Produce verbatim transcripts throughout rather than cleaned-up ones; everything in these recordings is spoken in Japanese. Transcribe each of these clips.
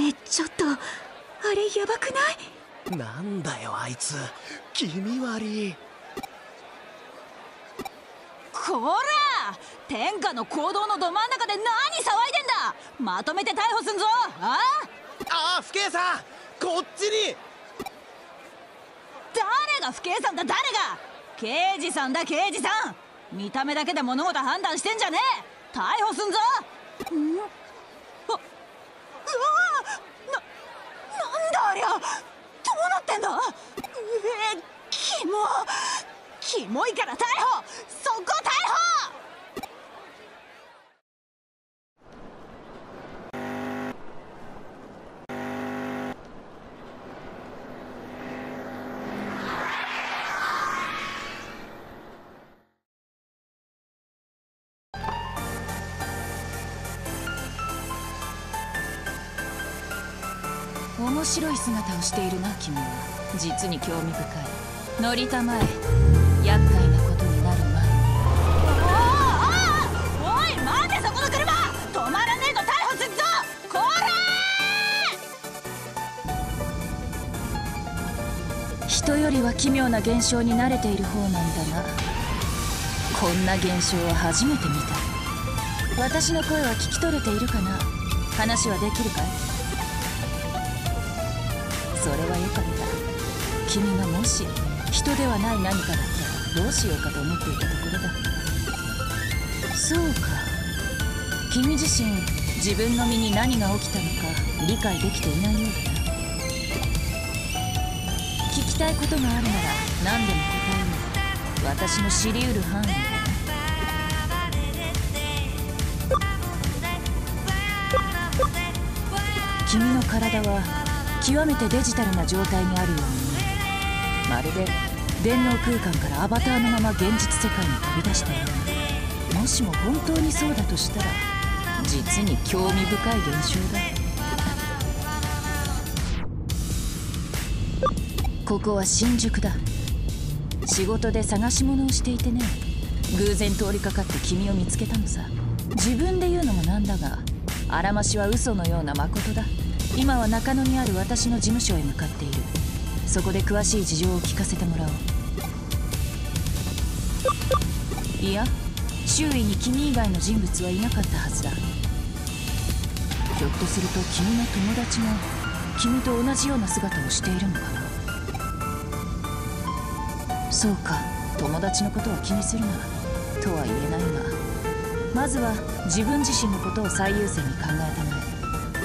ねえ、ちょっとあれやばくない？ なんだよあいつ、気味悪い。 こら、天下の講堂のど真ん中で何騒いでんだ。まとめて逮捕すんぞ。あああ、不敬さん、こっちに。 誰が不敬さんだ、誰が。刑事さんだ、刑事さん。見た目だけで物事判断してんじゃねえ。逮捕すんぞ。んあ、うわな、なんだありゃ。どうなってんだ。えー、キモキモいから逮捕、そこ逮捕。 面白い姿をしているな君は。実に興味深い。乗りたまえ、厄介なことになる前に。 おおおい、待てそこの車。止まらねえと逮捕するぞ。こらー。人よりは奇妙な現象に慣れている方なんだが、こんな現象は初めて見た。私の声は聞き取れているかな。話はできるかい？それはよかった。君がもし人ではない何かだったらどうしようかと思っていたところだ。そうか、君自身自分の身に何が起きたのか理解できていないようだな。聞きたいことがあるなら何でも答えよう。私の知り得る範囲で。君の体は極めてデジタルな状態にあるように見える。まるで電脳空間からアバターのまま現実世界に飛び出したような。もしも本当にそうだとしたら実に興味深い現象だ。ここは新宿だ。仕事で探し物をしていてね、偶然通りかかって君を見つけたのさ。自分で言うのもなんだが、あらましは嘘のような誠だ。今は中野にある私の事務所へ向かっている。そこで詳しい事情を聞かせてもらおう。いや、周囲に君以外の人物はいなかったはずだ。ひょっとすると君の友達も君と同じような姿をしているのかな。そうか、友達のことは気にするなとは言えないが、まずは自分自身のことを最優先に考えたまえ。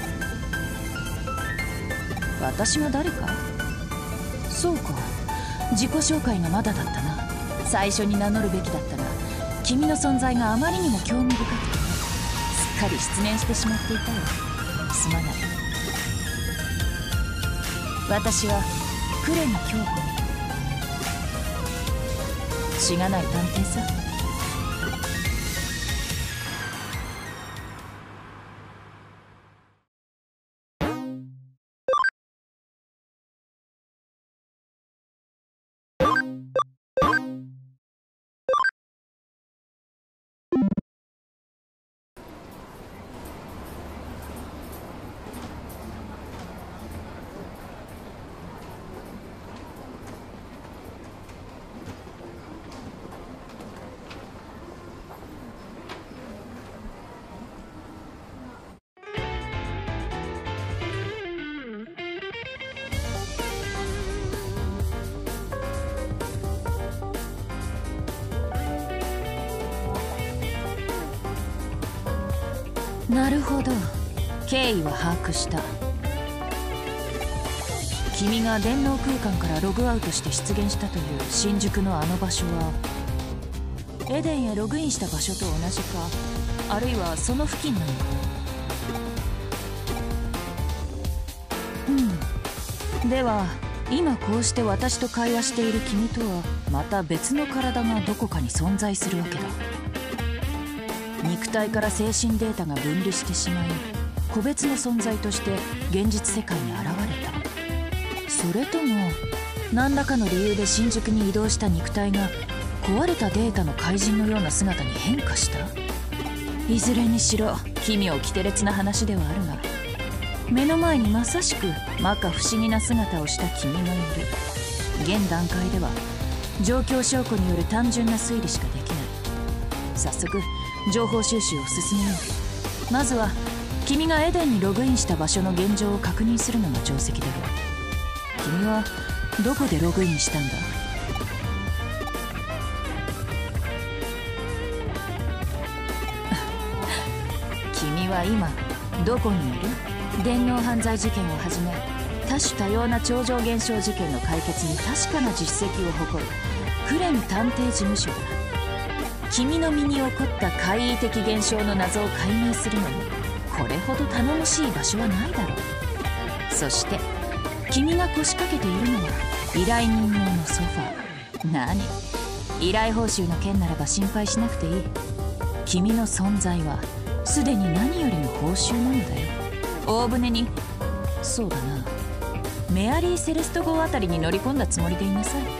私が誰か？そうか、自己紹介がまだだったな。最初に名乗るべきだったが、君の存在があまりにも興味深くてね、すっかり失念してしまっていたよ。すまない。私は呉野京子、しがない探偵さ。なるほど、経緯は把握した。君が電脳空間からログアウトして出現したという新宿のあの場所はエデンへログインした場所と同じか、あるいはその付近なのか。うん、では今こうして私と会話している君とはまた別の体がどこかに存在するわけだ。肉体から精神データが分離してしまい、個別の存在として現実世界に現れた。それとも何らかの理由で新宿に移動した肉体が壊れたデータの怪人のような姿に変化した。いずれにしろ奇妙奇天烈な話ではあるが、 目の前にまさしく摩訶不思議な姿をした君がいる。現段階では状況証拠による単純な推理しかできない。早速情報収集を進めよう。まずは君がエデンにログインした場所の現状を確認するのが定石だろう。君はどこでログインしたんだ？君は今どこにいる？電脳犯罪事件をはじめ多種多様な超常現象事件の解決に確かな実績を誇るクレム探偵事務所だ。君の身に起こった怪異的現象の謎を解明するのにこれほど頼もしい場所はないだろう。そして君が腰掛けているのは依頼人用のソファー。何？依頼報酬の件ならば心配しなくていい。君の存在はすでに何よりも報酬なのだよ。大船に、そうだな、メアリー・セレスト号あたりに乗り込んだつもりでいなさい。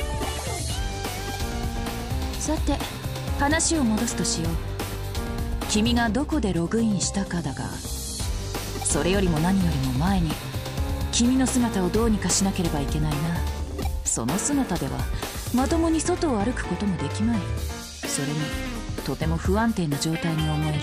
さて話を戻すとしよう。君がどこでログインしたかだが、それよりも何よりも前に君の姿をどうにかしなければいけないな。その姿ではまともに外を歩くこともできまい。それにとても不安定な状態に思える。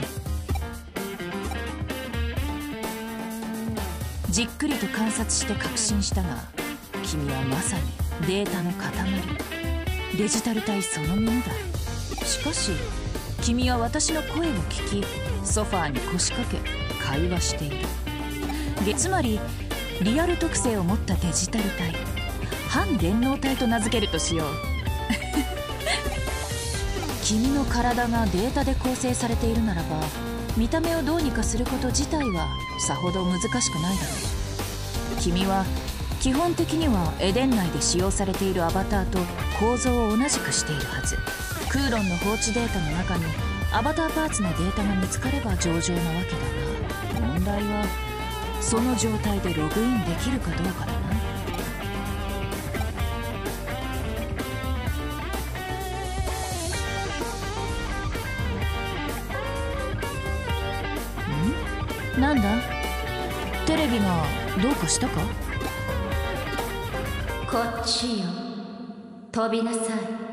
じっくりと観察して確信したが、君はまさにデータの塊、デジタル体そのものだ。しかし君は私の声を聞き、ソファーに腰掛け会話している。つまりリアル特性を持ったデジタル体、反電脳体と名付けるとしよう。君の体がデータで構成されているならば、見た目をどうにかすること自体はさほど難しくないだろう。君は基本的にはエデン内で使用されているアバターと構造を同じくしているはず。クーロンの放置データの中にアバターパーツのデータが見つかれば上々なわけだが、問題はその状態でログインできるかどうかだな。ん？なんだ？テレビがどうかしたか？ こっちよ、飛びなさい。